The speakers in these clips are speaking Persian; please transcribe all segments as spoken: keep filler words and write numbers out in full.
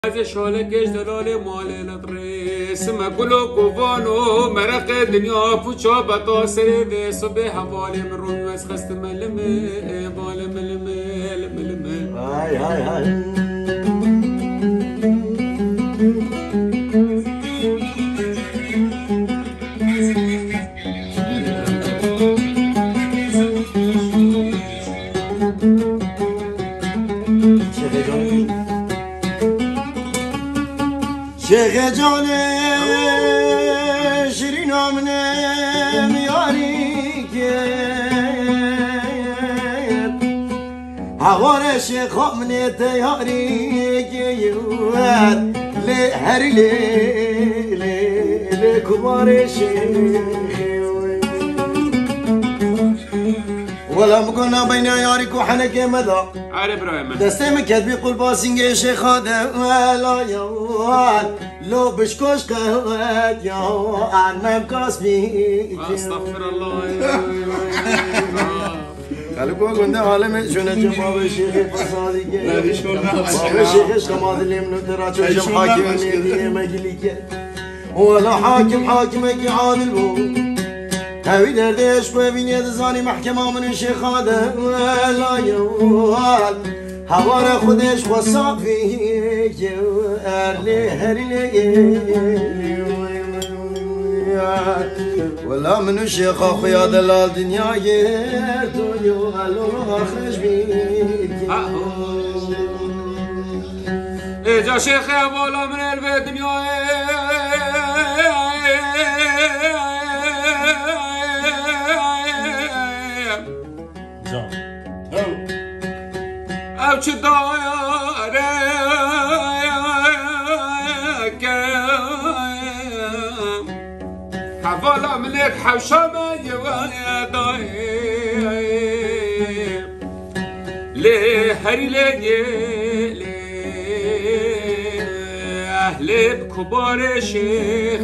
از شالکش دلال مال نطرس مگلو کووانو مرق دنیا پوچا بتا سر ده صبح حوالی من روی از خست ملمه بال ملمه ملمه های های های شیخ جان شیرین آمنم یاری که هوار شیخ آمنه تیاری که یوهد لی هر لی لی لی کبار شیخ ولا مكنا بين يارك وحنك مذا عارف ابراهيم دستم كتبي قول باسنج شيخ هذا ولا يوان لو بشكوش قهوت يا انا كاسبي استغفر الله قالوا قلنا عالم شنو جماعه الشيخ فصادي بابا الشيخ كما اللي من ترى شو حاكم دي مجليك ولا حاكم حاكمك عادل بو هاوی دردش ببینید زانی محکمه من شیخ هذا ولا یوال هوار خودش وصافی ارلی هرلی ولا من شیخ خویا دلال دنیا گر تو یوال آخرش بید اجا شیخ والا من الب دنیا او چه داره حوالا ملك حوشامة يواداي ليه هري ليه ليه أهلي بكبار شيخ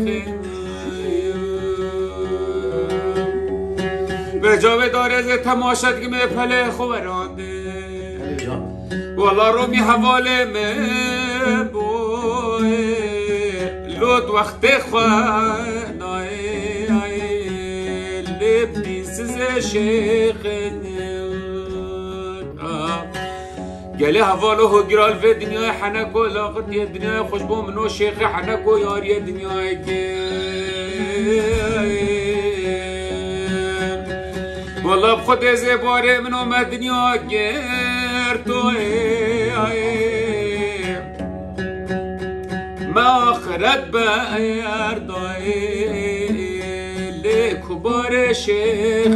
بجاوه داره زي تماشت که مپله خوبرانده والله رومی حواله من بوی لود وقت خوانای لب دیسز شیخ گله حواله ها گرال و دنیای حنکو لاغت یه دنیای خوشبو منو شیخ حنکو یاری دنیای والله بخود زباره منو مدنیا گر توی ما خرد بایر دای لکبار شیخ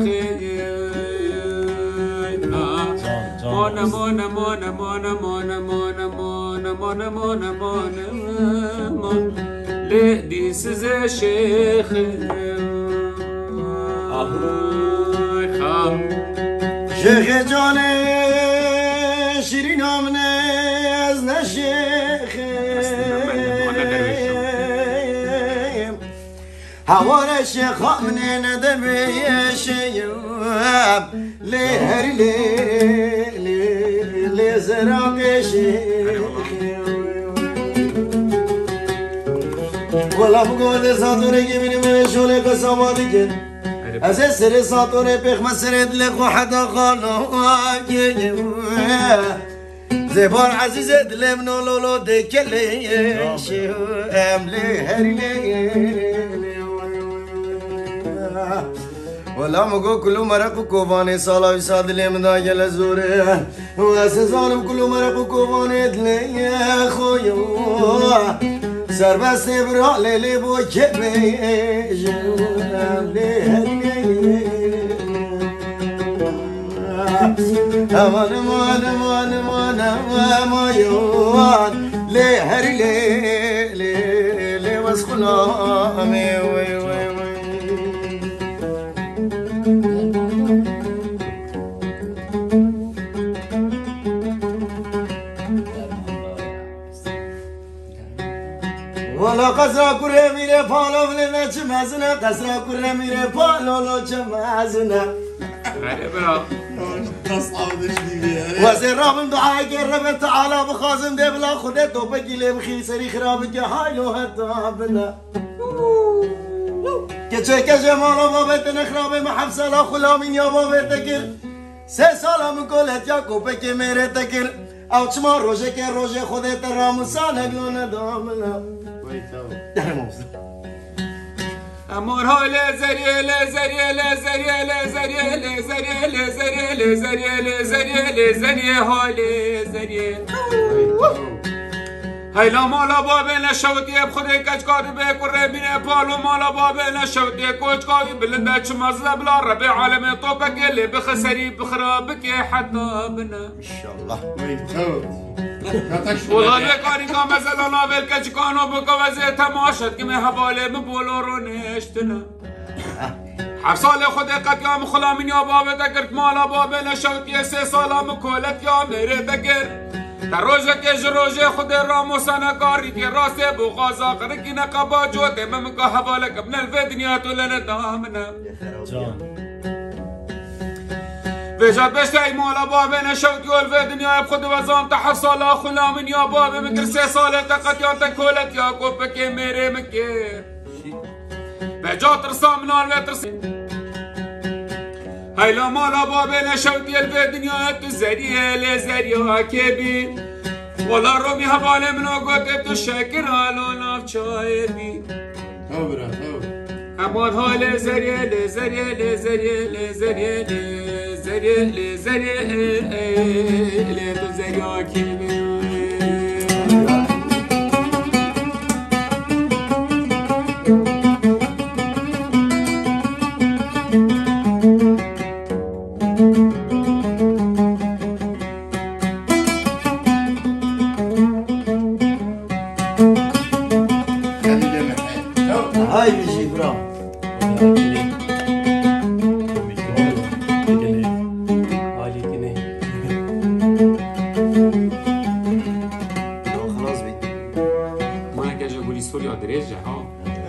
مانا مانا مانا مانا مانا مانا مانا مانا مانا مانا مانا لدیسز شیخ شیخ جان شیرین آمنه از نشیخ هوار شیخ آمنه نده بیشیم لی هر لی لی لی زراق شیخ ولا بگوه ساتوره که بینیم شوله قساماتی که از سر ساتور پیخ مسرد لخو حدا خالو زبان عزیز دلم نولولو دکلی شو املی هرلی ولا مگو کلو مرق کووانی سالا ویسا دلم دا گل زوره و از زانم کلو مرق کووانی دلی خویو سربست برا لیلی بو که بیشو املی هرلی امان امان امان امان امان لی هر لی لی لی وز خلامی وی وی وی ولا قصرا كره میره پالو بلنه چه مزنه قصرا كره میره پالو چه مزنه عارف ابراهيم وزیر رابم دعای که رب تعالی بخوازم ده بلا خودت تو بگیله بخی سری خرابی که حایلو حتا بنا که چه که جمالا بابت نخرابه محب سالا خلامین یا بابت تکر سه سالا مکولت یا کوپه که میره تکر او چما روژه که روژه خودت راموسانه گلونه دامنا در موزه امور ها لزریه لزریه لزریه لزریه لزریه لزریه لزریه لزریه لزریه ها لزریه هیلا مالا بابه نشوتی اب خودی کچکاری به کره بینه پالو مالا بابه نشوتی کچکاری بلنده چماز بلا ربی عالم تو بکلی بخسری بخرابک حتی بنا انشالله والله کاری که مثلا ناول کچکانو بکوزه تماشد که می حواله مبولو رو نشتنا هر سال خود قطعام خلامین یا بابه دکرد مالا بابه نشوتی سه سالا مکولت یا میره دکرد در روزه که جروجه خود راموسانه کاری که راسته بغازا قرقی نقبا جوته ممکا حواله کبن الفی دنیا تو لندامنا بجد بشتای مولا بابه نشوتی والفی دنیا بخود وزام تحف سالا خلامین یا بابه مکر سه ساله تقت یا تکولت یا کوپکه میره مکر بجا ترسام نار و ترسام هیلا مالا بابه نشوتی الفی دنیا تو زریه لزریه کبی والا رومی حواله منو گوته تو شکر حالو ناف چای بی امان ها لزریه لزریه لزریه لزریه لزریه لزریه لزریه تو زریه کبی هاي بيجي برا خلاص بيت ما كاجا قولي سوريا دريجة ها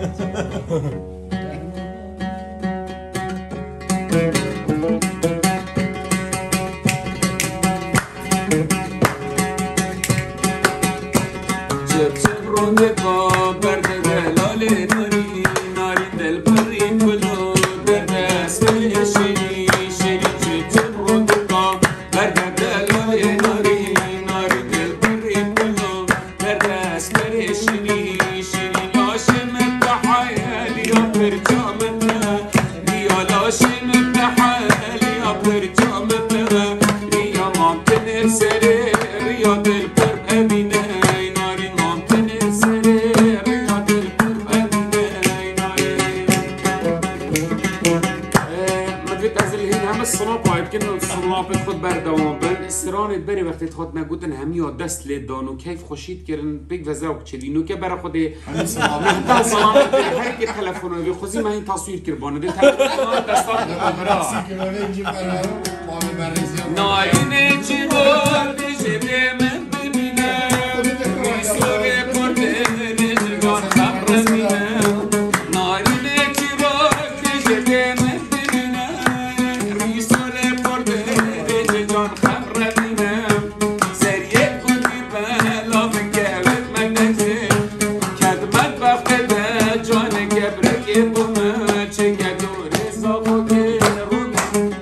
جبت برونكا برد دلالي ناري ناري دل بري كلو درد اسمي شيري شيري جبت برونكا برد دلالي ناري ناري دل بري كلو درد اسمي شيري شيري لاشم التحايل يا برجامنا يا لاشم التحايل يا برجامنا يا مامتن سري يا دل بر أبينا ناري مامتن سري يا دل بر أبينا ناري ما فيك أزل هنا هم الصنابة يمكن الصنابة خد بردوام بل استران بري وقتی خود نگوتن همی دست لیدان و کیف خوشید کردن بیگ وزاق چلینو که برای خود مهدان سلامت بری هر که تلفنوی بی خوزی من این تصویر کربانه دل تلفنوی دستات برا نارین جیبار دیجه من ببینم ریسوره پرده نجگان خبر بینم نارین جیبار دیجه من ببینم ریسوره پرده نجگان خبر بینم سریع کنی بلا مگهوت من نزه کدمت وقت به جان گبرک بومه چه گدوره زاقوده روم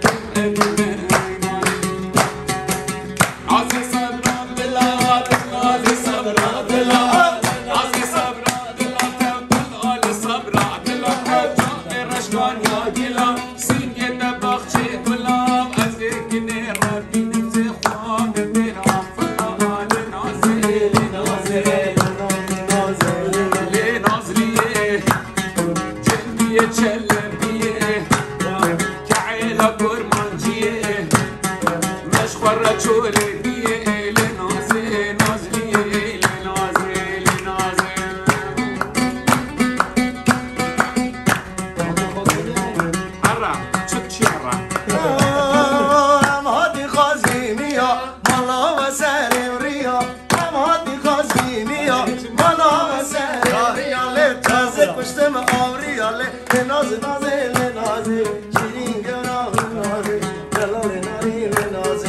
پشتم آوریاله ناز ناز ناز شیرین گرا ناز دلال ناری ناز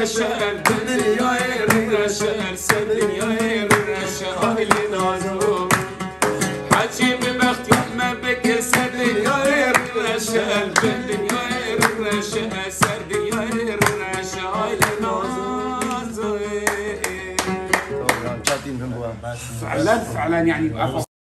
الرشال بالدنيا الرشال سر دنيا الرشال اللي نازوم حكي ببخت يحمى بك سر دنيا الرشال بالدنيا الرشال سر دنيا الرشال نازوم. فعلا فعلا يعني